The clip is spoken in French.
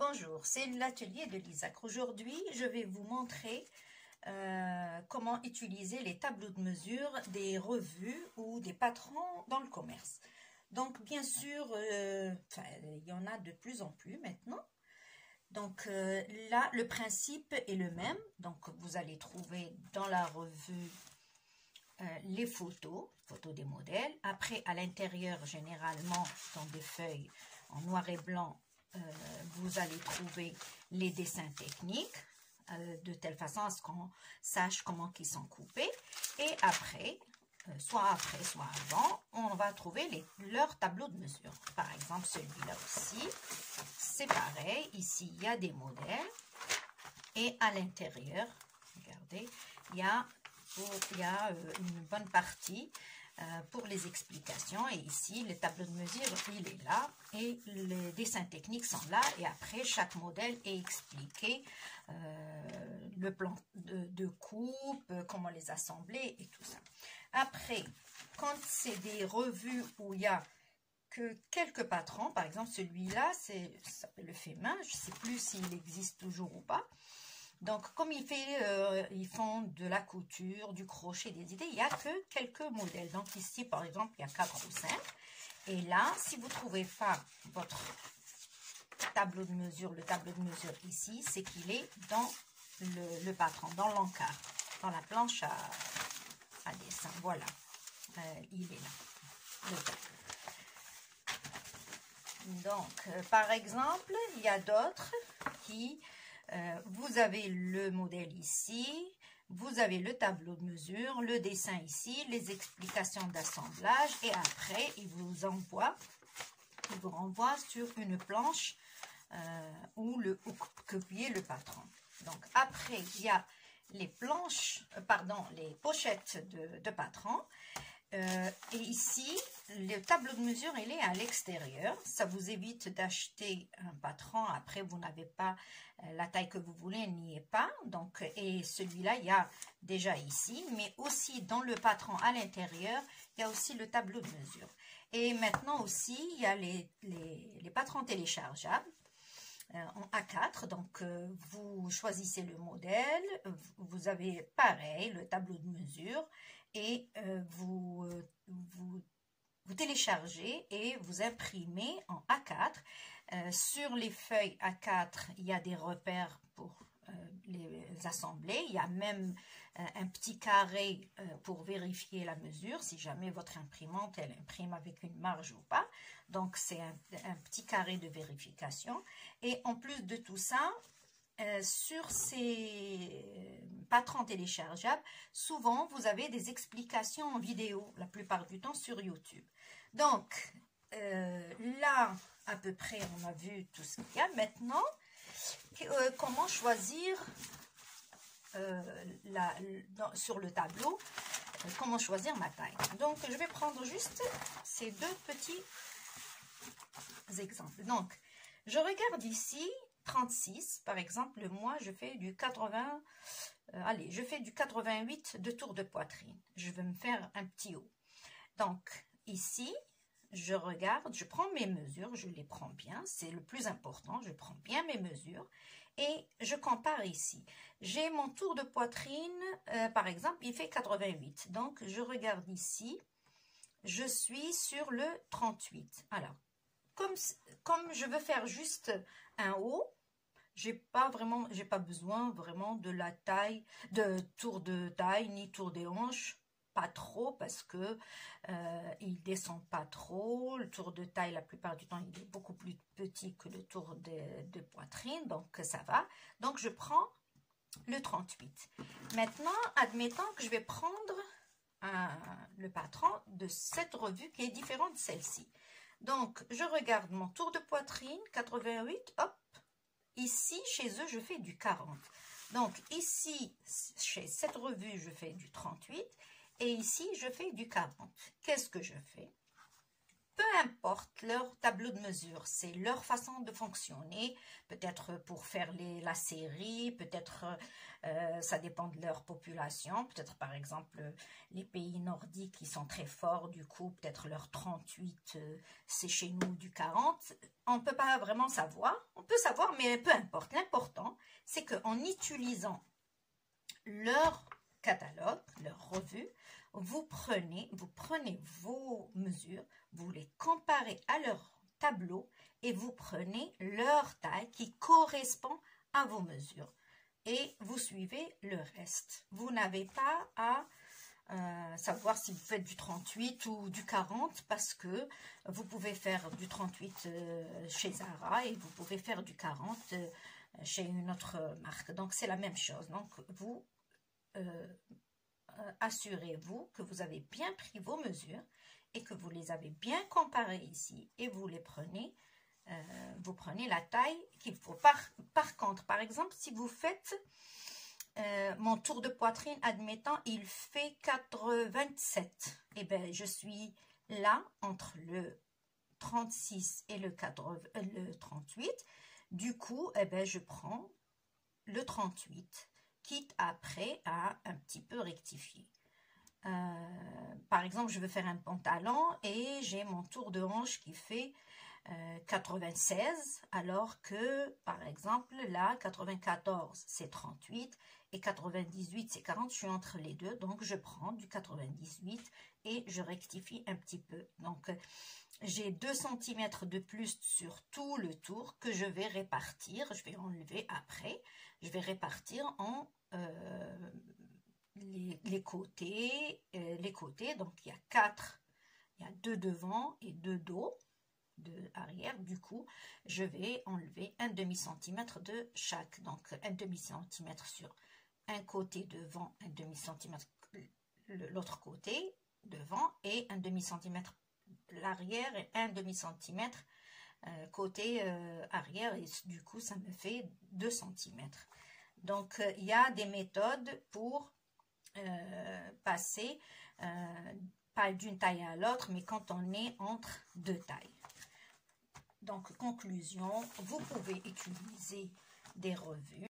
Bonjour, c'est l'atelier de l'Isaac. Aujourd'hui, je vais vous montrer comment utiliser les tableaux de mesure des revues ou des patrons dans le commerce. Donc, bien sûr, il y en a de plus en plus maintenant. Donc là, le principe est le même. Donc, vous allez trouver dans la revue les photos des modèles. Après, à l'intérieur, généralement, dans des feuilles en noir et blanc, vous allez trouver les dessins techniques de telle façon à ce qu'on sache comment ils sont coupés. Et après, soit avant, on va trouver leurs tableaux de mesure. Par exemple, celui-là aussi, c'est pareil. Ici, il y a des modèles. Et à l'intérieur, regardez, il y a une bonne partie pour les explications. Et ici, le tableau de mesure, il est là. Et les dessins techniques sont là. Et après, chaque modèle est expliqué. Le plan de coupe, comment les assembler et tout ça. Après, quand c'est des revues où il y a que quelques patrons, par exemple celui-là, ça s'appelle le fait main, je ne sais plus s'il existe toujours ou pas. Donc, comme ils font de la couture, du crochet, des idées, il n'y a que quelques modèles. Donc, ici, par exemple, il y a 4 ou 5. Et là, si vous ne trouvez pas votre tableau de mesure, le tableau de mesure ici, c'est qu'il est dans le patron, dans l'encart, dans la planche à dessin. Voilà, il est là. Donc, par exemple, il y a d'autres qui... vous avez le modèle ici, vous avez le tableau de mesure, le dessin ici, les explications d'assemblage et après, il vous renvoie sur une planche où copier le patron. Donc, après, il y a les planches, les pochettes de patron. Et ici, le tableau de mesure, il est à l'extérieur. Ça vous évite d'acheter un patron. Après, vous n'avez pas la taille que vous voulez, il n'y est pas. Donc, et celui-là, il y a déjà ici. Mais aussi, dans le patron à l'intérieur, il y a aussi le tableau de mesure. Et maintenant aussi, il y a les patrons téléchargeables en A4. Donc, vous choisissez le modèle. Vous avez pareil, le tableau de mesure. Et vous téléchargez et vous imprimez en A4. Sur les feuilles A4, il y a des repères pour les assembler. Il y a même un petit carré pour vérifier la mesure, si jamais votre imprimante, elle imprime avec une marge ou pas. Donc, c'est un petit carré de vérification. Et en plus de tout ça, sur ces patrons téléchargeables, souvent vous avez des explications en vidéo, la plupart du temps sur YouTube. Donc là, à peu près, on a vu tout ce qu'il y a. Maintenant, comment choisir sur le tableau, comment choisir ma taille. Donc, je vais prendre juste ces deux petits exemples. Donc, je regarde ici, 36, par exemple, moi, je fais du 80, je fais du 88 de tour de poitrine. Je vais me faire un petit haut. Donc, ici, je regarde, je prends mes mesures, je les prends bien, c'est le plus important, je prends bien mes mesures et je compare ici. J'ai mon tour de poitrine, par exemple, il fait 88. Donc, je regarde ici, je suis sur le 38. Alors, comme je veux faire juste un haut, j'ai pas besoin vraiment de la taille, de tour de taille, ni tour des hanches, pas trop, parce que il descend pas trop. Le tour de taille, la plupart du temps, il est beaucoup plus petit que le tour de poitrine, donc ça va. Donc, je prends le 38. Maintenant, admettons que je vais prendre le patron de cette revue qui est différent de celle-ci. Donc, je regarde mon tour de poitrine, 88, hop. Ici, chez eux, je fais du 40. Donc, ici, chez cette revue, je fais du 38. Et ici, je fais du 40. Qu'est-ce que je fais? peu importe leur tableau de mesure, c'est leur façon de fonctionner, peut-être pour faire la série, peut-être ça dépend de leur population, peut-être par exemple les pays nordiques qui sont très forts, du coup peut-être leur 38 c'est chez nous du 40, on ne peut pas vraiment savoir, on peut savoir mais peu importe, l'important c'est qu'en utilisant leur catalogue, leur revue, vous prenez vos mesures, vous les comparez à leur tableau et vous prenez leur taille qui correspond à vos mesures. Et vous suivez le reste. Vous n'avez pas à savoir si vous faites du 38 ou du 40 parce que vous pouvez faire du 38 chez Zara et vous pouvez faire du 40 chez une autre marque. Donc, c'est la même chose. Donc, vous assurez-vous que vous avez bien pris vos mesures et que vous les avez bien comparées ici et vous les prenez, vous prenez la taille qu'il faut. Par contre, par exemple, si vous faites mon tour de poitrine, admettant, il fait 87, et bien je suis là entre le 36 et le 38, du coup, eh ben, je prends le 38, quitte après à un petit peu rectifier. Par exemple, je veux faire un pantalon et j'ai mon tour de hanche qui fait 96, alors que, par exemple, là, 94, c'est 38 et 98, c'est 40. Je suis entre les deux, donc je prends du 98 et je rectifie un petit peu. Donc, j'ai 2 cm de plus sur tout le tour que je vais répartir. Je vais enlever après. Je vais répartir en les côtés. Donc, il y a 4. Il y a 2 devant et 2 dos. De arrière, du coup je vais enlever un demi-centimètre de chaque, donc un demi-centimètre sur un côté devant, un demi-centimètre l'autre côté devant et un demi-centimètre l'arrière et un demi-centimètre côté arrière, et du coup ça me fait 2 cm. Donc il y a des méthodes pour passer pas d'une taille à l'autre, mais quand on est entre deux tailles. Donc, conclusion, vous pouvez utiliser des revues.